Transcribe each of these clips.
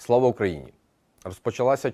Слава Україні! Розпочалася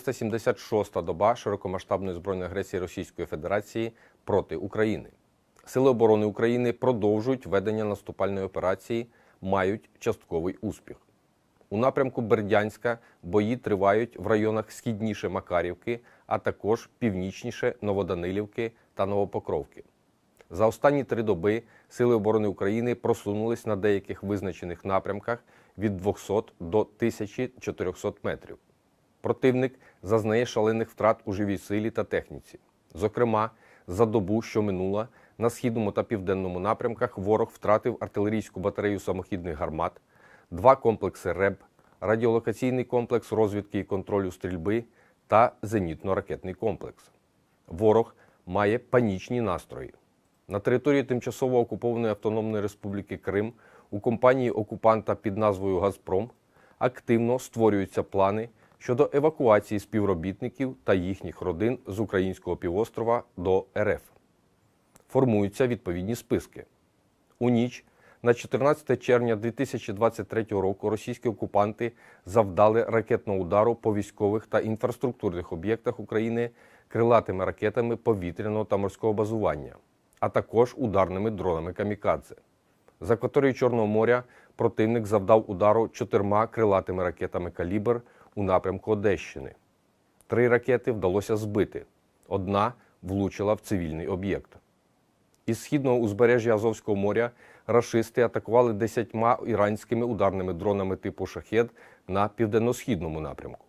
476-та доба широкомасштабної збройної агресії Російської Федерації проти України. Сили оборони України продовжують ведення наступальної операції, мають частковий успіх. У напрямку Бердянська бої тривають в районах східніше Макарівки, а також північніше Новоданилівки та Новопокровки. За останні 3 доби Сили оборони України просунулись на деяких визначених напрямках від 200 до 1400 метрів. Противник зазнає шалених втрат у живій силі та техніці. Зокрема, за добу, що минула, на східному та південному напрямках ворог втратив артилерійську батарею самохідних гармат, 2 комплекси РЕБ, радіолокаційний комплекс розвідки і контролю стрільби та зенітно-ракетний комплекс. Ворог має панічні настрої. На території тимчасово окупованої Автономної Республіки Крим у компанії окупанта під назвою «Газпром» активно створюються плани щодо евакуації співробітників та їхніх родин з українського півострова до РФ. Формуються відповідні списки. У ніч на 14 червня 2023 року російські окупанти завдали ракетного удару по військових та інфраструктурних об'єктах України крилатими ракетами повітряного та морського базування, а також ударними дронами «Камікадзе». За акваторією Чорного моря противник завдав удару 4 крилатими ракетами «Калібр» у напрямку Одещини. 3 ракети вдалося збити, 1 влучила в цивільний об'єкт. Із східного узбережжя Азовського моря рашисти атакували 10 іранськими ударними дронами типу «Шахед» на південно-східному напрямку.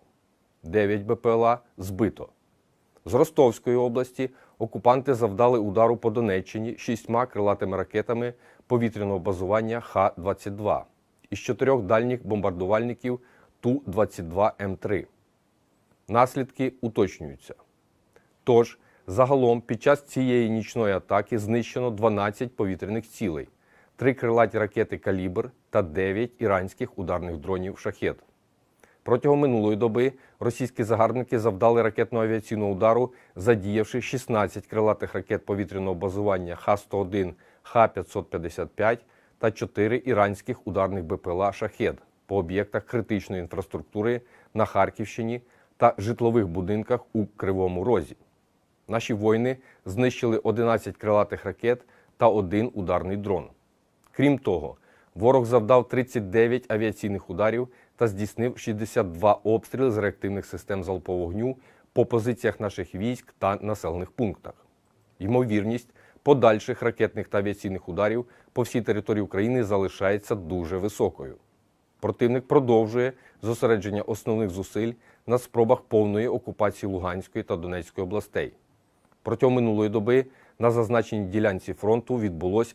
9 БПЛА збито. З Ростовської області окупанти завдали удару по Донеччині 6 крилатими ракетами повітряного базування Х-22 із 4 дальніх бомбардувальників Ту-22М3. Наслідки уточнюються. Тож, загалом під час цієї нічної атаки знищено 12 повітряних цілей, 3 крилаті ракети «Калібр» та 9 іранських ударних дронів «Шахед». Протягом минулої доби російські загарбники завдали ракетно-авіаційного удару, задіявши 16 крилатих ракет повітряного базування Х-101, Х-555 та 4 іранських ударних БПЛА «Шахед» по об'єктах критичної інфраструктури на Харківщині та житлових будинках у Кривому Розі. Наші воїни знищили 11 крилатих ракет та 1 ударний дрон. Крім того, ворог завдав 39 авіаційних ударів та здійснив 62 обстріли з реактивних систем залпового вогню по позиціях наших військ та населених пунктах. Ймовірність подальших ракетних та авіаційних ударів по всій території України залишається дуже високою. Противник продовжує зосередження основних зусиль на спробах повної окупації Луганської та Донецької областей. Протягом минулої доби на зазначеній ділянці фронту відбулось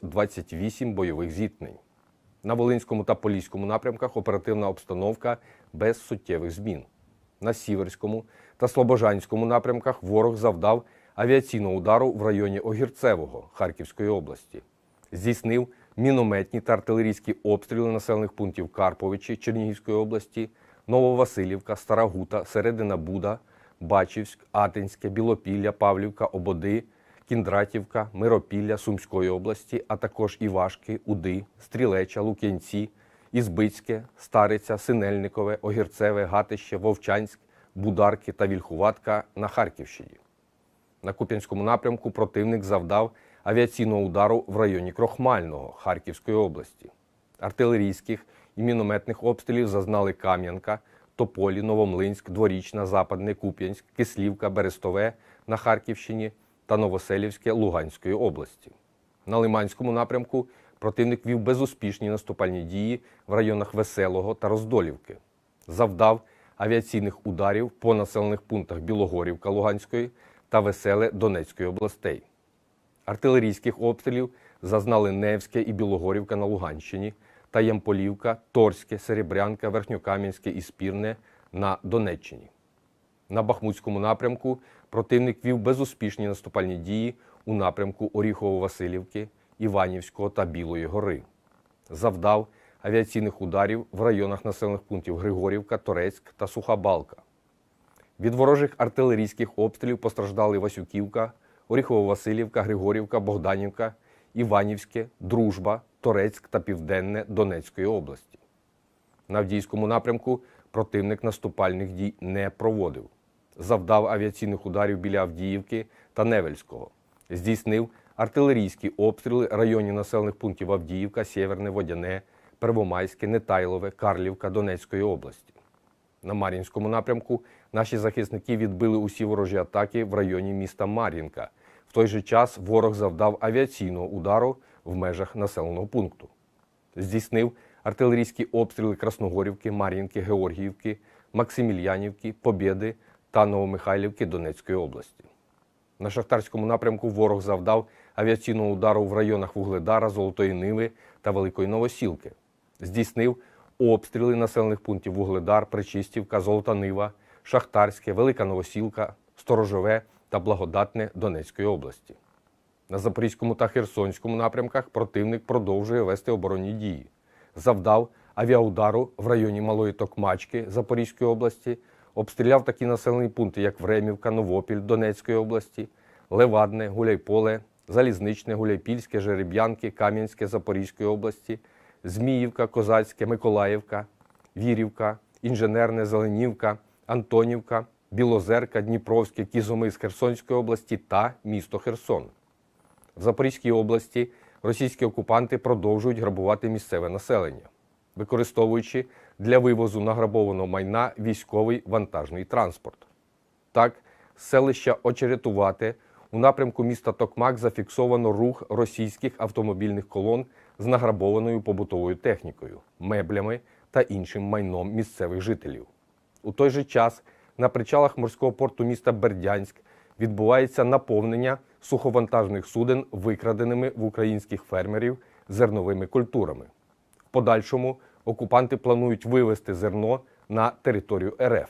28 бойових зіткнень. На Волинському та Поліському напрямках оперативна обстановка без суттєвих змін. На Сіверському та Слобожанському напрямках ворог завдав авіаційного удару в районі Огірцевого Харківської області. Здійснив мінометні та артилерійські обстріли населених пунктів Карповичі Чернігівської області, Нововасилівка, Стара Гута, Середина Буда, Бачівськ, Атинське, Білопілля, Павлівка, Ободи, Кіндратівка, Миропілля Сумської області, а також Івашки, Уди, Стрілеча, Лук'янці, Ізбицьке, Стариця, Синельникове, Огірцеве, Гатище, Вовчанськ, Бударки та Вільхуватка на Харківщині. На Куп'янському напрямку противник завдав авіаційного удару в районі Крохмального Харківської області. Артилерійських і мінометних обстрілів зазнали Кам'янка, Тополі, Новомлинськ, Дворічна, Западне, Куп'янськ, Кислівка, Берестове на Харківщині та Новоселівське Луганської області. На Лиманському напрямку противник вів безуспішні наступальні дії в районах Веселого та Роздолівки. Завдав авіаційних ударів по населених пунктах Білогорівка Луганської та Веселе Донецької областей. Артилерійських обстрілів зазнали Невське і Білогорівка на Луганщині та Ямполівка, Торське, Серебрянка, Верхньокам'янське і Спірне на Донеччині. На Бахмутському напрямку противник вів безуспішні наступальні дії у напрямку Оріхово-Василівки, Іванівського та Білої гори. Завдав авіаційних ударів в районах населених пунктів Григорівка, Торецьк та Суха Балка. Від ворожих артилерійських обстрілів постраждали Васюківка, Оріхово-Василівка, Григорівка, Богданівка, Іванівське, Дружба, Торецьк та Південне Донецької області. На Авдіївському напрямку Противник наступальних дій не проводив. Завдав авіаційних ударів біля Авдіївки та Невельського. Здійснив артилерійські обстріли районів населених пунктів Авдіївка, Сєверне, Водяне, Первомайське, Нетайлове, Карлівка Донецької області. На Мар'їнському напрямку наші захисники відбили усі ворожі атаки в районі міста Мар'їнка. В той же час ворог завдав авіаційного удару в межах населеного пункту. Здійснив артилерійські обстріли Красногорівки, Мар'їнки, Георгіївки, Максимільянівки, Побєди та Новомихайлівки Донецької області. На Шахтарському напрямку ворог завдав авіаційного удару в районах Вугледара, Золотої Ниви та Великої Новосілки. Здійснив обстріли населених пунктів Вугледар, Пречистівка, Золота Нива, Шахтарське, Велика Новосілка, Сторожове та Благодатне Донецької області. На Запорізькому та Херсонському напрямках противник продовжує вести оборонні дії. Завдав авіаудару в районі Малої Токмачки Запорізької області, обстріляв такі населені пункти, як Времівка, Новопіль Донецької області, Левадне, Гуляйполе, Залізничне, Гуляйпільське, Жереб'янки, Кам'янське Запорізької області, Зміївка, Козацьке, Миколаївка, Вірівка, Інженерне, Зеленівка, Антонівка, Білозерка, Дніпровське, Кізомис Херсонської області та місто Херсон. В Запорізькій області російські окупанти продовжують грабувати місцеве населення, використовуючи для вивозу награбованого майна військовий вантажний транспорт. Так, з селища Очеретувате у напрямку міста Токмак зафіксовано рух російських автомобільних колон з награбованою побутовою технікою, меблями та іншим майном місцевих жителів. У той же час на причалах морського порту міста Бердянськ відбувається наповнення суховантажних суден викраденими в українських фермерів зерновими культурами. В подальшому окупанти планують вивезти зерно на територію РФ.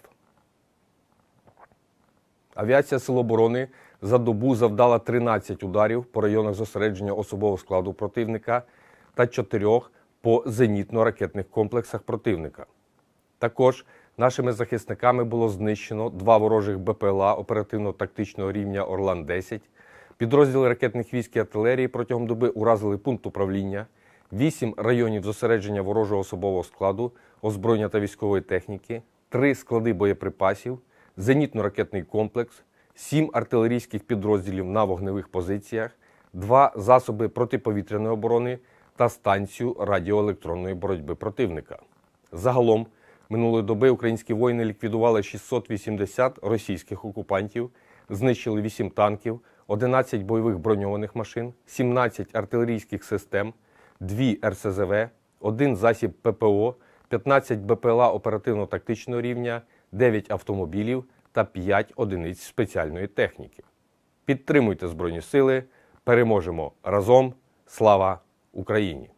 Авіація Сил оборони за добу завдала 13 ударів по районах зосередження особового складу противника та 4 по зенітно-ракетних комплексах противника. Також нашими захисниками було знищено 2 ворожих БПЛА оперативно-тактичного рівня «Орлан-10», підрозділи ракетних військ і артилерії протягом доби уразили пункт управління, 8 районів зосередження ворожого особового складу, озброєння та військової техніки, 3 склади боєприпасів, зенітно-ракетний комплекс, 7 артилерійських підрозділів на вогневих позиціях, 2 засоби протиповітряної оборони та станцію радіоелектронної боротьби противника. Загалом, минулої доби українські воїни ліквідували 680 російських окупантів, знищили 8 танків, 11 бойових броньованих машин, 17 артилерійських систем, 2 РСЗВ, 1 засіб ППО, 15 БПЛА оперативно-тактичного рівня, 9 автомобілів та 5 одиниць спеціальної техніки. Підтримуйте Збройні Сили, переможемо разом! Слава Україні!